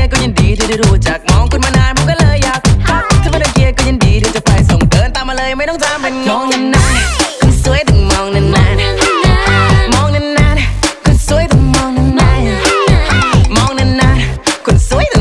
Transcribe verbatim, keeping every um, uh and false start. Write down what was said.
ยร์ก็ยินดีที่ได้รู้จักมองคุณมานานผมก็เลยอยากทักถ้าไม่ได้เกียร์ก็ยินดีที่จะไปส่งเดินตามมาเลยไม่ต้องทำเป็นงงนานๆคนสวยต้องมองนานๆมองนานๆคนสวยต้องมองนานๆมองนานๆคนสวยต้อง